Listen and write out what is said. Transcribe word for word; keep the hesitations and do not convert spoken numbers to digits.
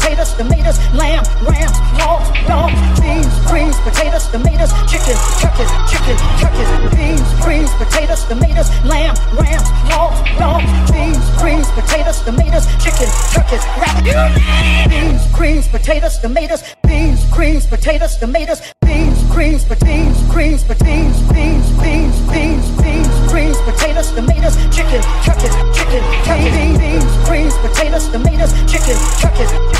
potatoes, tomatoes, lamb, ram, hogs, dog, beans, greens, potatoes, tomatoes, chicken, turkeys, chicken, turkeys, beans, greens, potatoes, tomatoes, lamb, ram, hogs, dog, beans, greens, potatoes, tomatoes, chicken, turkeys, rabbit, beans, greens, potatoes, tomatoes, beans, greens, potatoes, tomatoes, beans, greens, beans, greens, beans, beans, beans, beans, beans, greens, potatoes, tomatoes, chicken, turkeys, chicken, turkey, beans, greens, potatoes, tomatoes, chicken, turkeys.